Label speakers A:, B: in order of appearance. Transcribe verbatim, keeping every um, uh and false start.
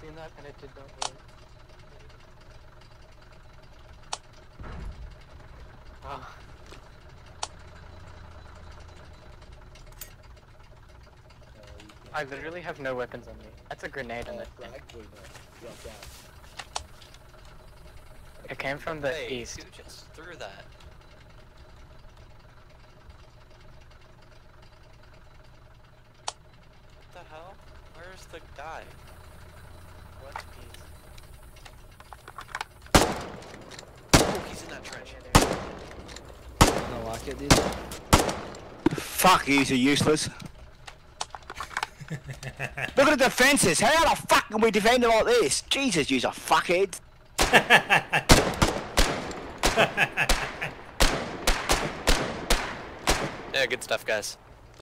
A: seen that and it did not work. Oh. I literally have no weapons on me. That's a grenade in
B: Uh,
A: it.
B: flag? Wait, no. Drop down.
A: It came from the
C: Wait,
A: east.
C: who just threw that? What the hell? Where's the guy? What piece? Oh, he's in that trench.
D: I don't like it, dude.
E: Fuck, yous are useless. Look at the defences. How the fuck can we defend it like this? Jesus, yous are fuckheads.
C: Yeah, good stuff, guys.